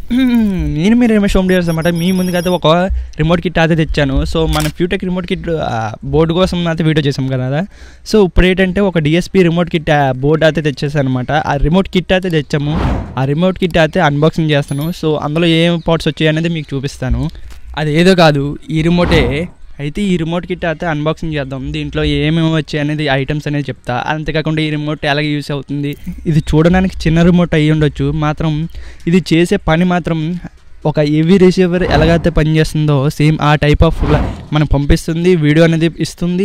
నేను మీరు Ramesh home dares అనమాట. మీ ముందుకైతే ఒక రిమోట్ కిట్ అయితే తెచ్చాను. సో మన ఫ్యూటెక్ రిమోట్ కిట్ బోర్డు కోసం అయితే వీడియో చేసాం కదా. సో ఇప్పుడు ఏంటంటే ఒక డిఎస్పీ రిమోట్ కిట్ బోర్డు అయితే తెచ్చేసాను అనమాట. ఆ రిమోట్ కిట్ అయితే తెచ్చాము. ఆ రిమోట్ కిట్ అయితే అన్బాక్సింగ్ చేస్తాను. సో అందులో ఏం పార్ట్స్ వచ్చాయి అనేది మీకు చూపిస్తాను. అది ఏదో కాదు, ఈ రిమోటే. అయితే ఈ రిమోట్ కిట్ అయితే అన్బాక్సింగ్ చేద్దాం. దీంట్లో ఏమేమి వచ్చాయి అనేది ఐటమ్స్ అనేది చెప్తా. అంతేకాకుండా ఈ రిమోట్ ఎలాగ యూస్ అవుతుంది, ఇది చూడడానికి చిన్న రిమోట్ అయ్యి ఉండొచ్చు, మాత్రం ఇది చేసే పని మాత్రం ఒక హెవీ రిసీవర్ ఎలాగైతే పనిచేస్తుందో సేమ్ ఆ టైప్ ఆఫ్ మనం పంపిస్తుంది, వీడియో అనేది ఇస్తుంది,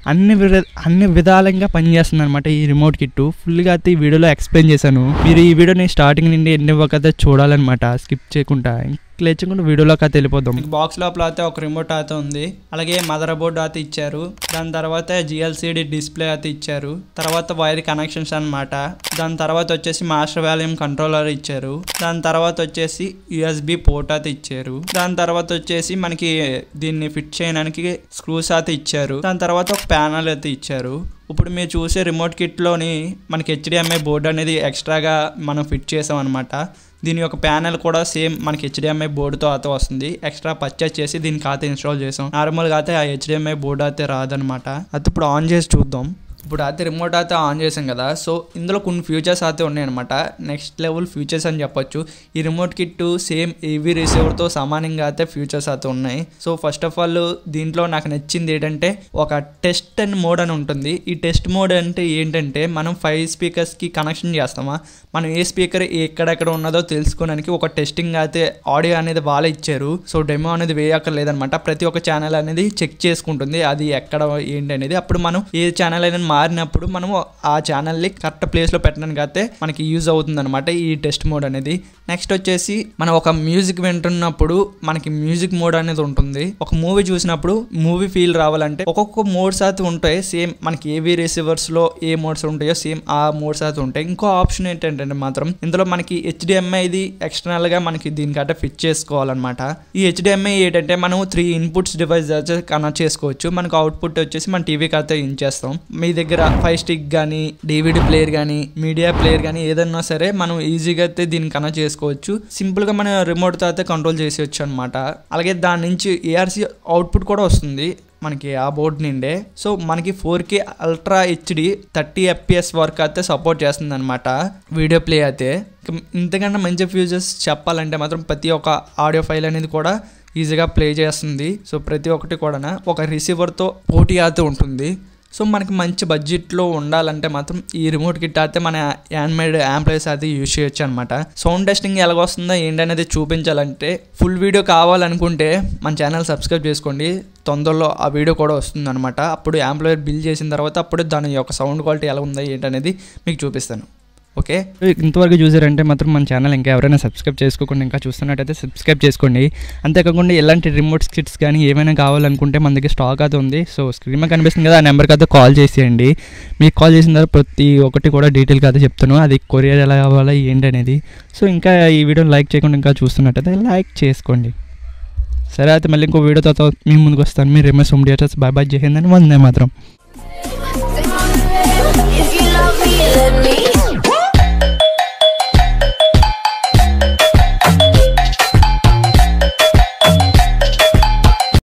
అన్ని విధాలుగా పనిచేస్తుంది అనమాట ఈ రిమోట్ కిట్. ఫుల్గా అయితే ఈ వీడియోలో ఎక్స్ప్లెయిన్ చేశాను. మీరు ఈ వీడియోని స్టార్టింగ్ నుండి ఎన్ని వరకు చూడాలన్నమాట, స్కిప్ చేయకుండా. లేచకుండా వీడియోలోకి అయితే వెళ్ళిపోదాం. బాక్స్ లోపల అయితే ఒక రిమోట్ అయితే ఉంది, అలాగే మదర్ బోర్డు అయితే ఇచ్చారు, దాని తర్వాత జిఎల్సిడి డిస్ప్లే అయితే ఇచ్చారు, తర్వాత వైర్ కనెక్షన్స్ అనమాట, దాని తర్వాత వచ్చేసి మాస్టర్ వాల్యూమ్ కంట్రోలర్ ఇచ్చారు, దాని తర్వాత వచ్చేసి యూఎస్బి పోర్ట్ అయితే ఇచ్చారు, దాని తర్వాత వచ్చేసి మనకి దీన్ని ఫిట్ చేయడానికి స్క్రూస్ అయితే ఇచ్చారు, దాని తర్వాత ఒక ప్యానల్ అయితే ఇచ్చారు. ఇప్పుడు మీరు చూసే రిమోట్ కిట్లోని మనకి హెచ్డిఎంఐ బోర్డు అనేది ఎక్స్ట్రాగా మనం ఫిట్ చేసాం అనమాట. దీని యొక్క ప్యానెల్ కూడా సేమ్ మనకి హెచ్డిఎంఐ బోర్డుతో అయితే వస్తుంది. ఎక్స్ట్రా పర్చేస్ చేసి దీనికి అయితే ఇన్స్టాల్ చేసాం. నార్మల్గా అయితే ఆ హెచ్డిఎంఐ బోర్డు అయితే రాదనమాట. అయితే ఇప్పుడు ఆన్ చేసి చూద్దాం. ఇప్పుడు అయితే రిమోట్ అయితే ఆన్ చేసాం కదా. సో ఇందులో కొన్ని ఫీచర్స్ అయితే ఉన్నాయన్నమాట, నెక్స్ట్ లెవెల్ ఫీచర్స్ అని చెప్పొచ్చు. ఈ రిమోట్ కిట్ సేమ్ ఈవీ రిసీవర్తో సమానంగా అయితే ఫీచర్స్ అయితే ఉన్నాయి. సో ఫస్ట్ ఆఫ్ ఆల్ దీంట్లో నాకు నచ్చింది ఏంటంటే ఒక టెస్ట్ అండ్ మోడ్ అని ఉంటుంది. ఈ టెస్ట్ మోడ్ అంటే ఏంటంటే మనం 5 స్పీకర్స్కి కనెక్షన్ చేస్తామా, మనం ఏ స్పీకర్ ఎక్కడెక్కడ ఉన్నదో తెలుసుకోవడానికి ఒక టెస్టింగ్ అయితే ఆడియో అనేది వాళ్ళే ఇచ్చారు. సో డెమో అనేది వేయక్కర్లేదనమాట. ప్రతి ఒక్క ఛానల్ అనేది చెక్ చేసుకుంటుంది అది ఎక్కడ ఏంటి అనేది. అప్పుడు మనం ఏ ఛానల్ అయినా మారినప్పుడు మనము ఆ ఛానల్ని కరెక్ట్ ప్లేస్లో పెట్టడానికి అయితే మనకి యూజ్ అవుతుంది అనమాట ఈ టెస్ట్ మోడ్ అనేది. నెక్స్ట్ వచ్చేసి మనం ఒక మ్యూజిక్ వింటున్నప్పుడు మనకి మ్యూజిక్ మోడ్ అనేది ఉంటుంది. ఒక మూవీ చూసినప్పుడు మూవీ ఫీల్ రావాలంటే ఒక్కొక్క మోడ్స్ అయితే ఉంటాయి. సేమ్ మనకి ఏవీ రిసీవర్స్లో ఏ మోడ్స్ ఉంటాయో సేమ్ ఆ మోడ్స్ అయితే ఉంటాయి. ఇంకో ఆప్షన్ ఏంటంటే మాత్రం ఇందులో మనకి హెచ్డిఎంఐది ఎక్స్టర్నల్గా మనకి దీనికంటే ఫిట్ చేసుకోవాలన్నమాట. ఈ హెచ్డిఎంఐ ఏంటంటే మనం 3 ఇన్పుట్స్ డివైస్ అయితే కనెక్ట్ చేసుకోవచ్చు. మనకు అవుట్పుట్ వచ్చేసి మన టీవీకి అయితే ఇచ్చేస్తాం. మీ దగ్గర 5 స్టిక్ కానీ డివిడి ప్లేయర్ కానీ మీడియా ప్లేయర్ కానీ ఏదన్నా సరే మనం ఈజీగా అయితే దీన్ని కనెక్ట్ చేసుకోవచ్చు. సింపుల్గా మన రిమోట్తో అయితే కంట్రోల్ చేసేయచ్చు అనమాట. అలాగే దాని నుంచి ఏఆర్సి అవుట్పుట్ కూడా వస్తుంది మనకి ఆ బోర్డు నుండే. సో మనకి 4K అల్ట్రా హెచ్డి 30 FPS వరకు అయితే సపోర్ట్ చేస్తుంది అనమాట వీడియో ప్లే అయితే. ఇంతకన్నా మంచి ఫ్యూచర్స్ చెప్పాలంటే మాత్రం ప్రతి ఒక్క ఆడియో ఫైల్ అనేది కూడా ఈజీగా ప్లే చేస్తుంది. సో ప్రతి ఒక్కటి కూడా ఒక రిసీవర్తో పోటీ అయితే ఉంటుంది. సో మనకి మంచి బడ్జెట్లో ఉండాలంటే మాత్రం ఈ రిమోట్ కిట్ అయితే మన హ్యాండ్మేడ్ యాంప్లైస్ అయితే యూజ్ చేయొచ్చు అనమాట. సౌండ్ టెస్టింగ్ ఎలాగొస్తుందో ఏంటనేది చూపించాలంటే ఫుల్ వీడియో కావాలనుకుంటే మన ఛానల్ సబ్స్క్రైబ్ చేసుకోండి. తొందరలో ఆ వీడియో కూడా వస్తుంది అనమాట. అప్పుడు యాంప్లైర్ బిల్ చేసిన తర్వాత అప్పుడు దాని యొక్క సౌండ్ క్వాలిటీ ఎలా ఉందో ఏంటనేది మీకు చూపిస్తాను. ఓకే, ఇంతవరకు చూసారంటే మాత్రం మన ఛానల్ ఇంకా ఎవరైనా సబ్స్క్రైబ్ చేసుకోకుండా ఇంకా చూస్తున్నట్టయితే సబ్స్క్రైబ్ చేసుకోండి. అంతేకాకుండా ఎలాంటి రిమోట్ కిట్స్ కానీ ఏమైనా కావాలనుకుంటే మన దగ్గర స్టాక్ అయితే ఉంది. సో స్క్రీన్ మీద కనిపిస్తుంది కదా, ఆ నెంబర్కి అయితే కాల్ చేసేయండి. మీకు కాల్ చేసిన తర్వాత ప్రతి ఒక్కటి కూడా డీటెయిల్గా అయితే చెప్తాను, అది కొరియర్ ఎలా కావాలా ఏంటి అనేది. సో ఇంకా ఈ వీడియోని లైక్ చేయకుండా ఇంకా చూస్తున్నట్టయితే లైక్ చేసుకోండి. సరే అయితే మళ్ళీ ఇంకో వీడియోతో మీ ముందుకు వస్తాను. మీరు Ramesh home theatres. Bye bye, Jai Hind అని వందే మాత్రం.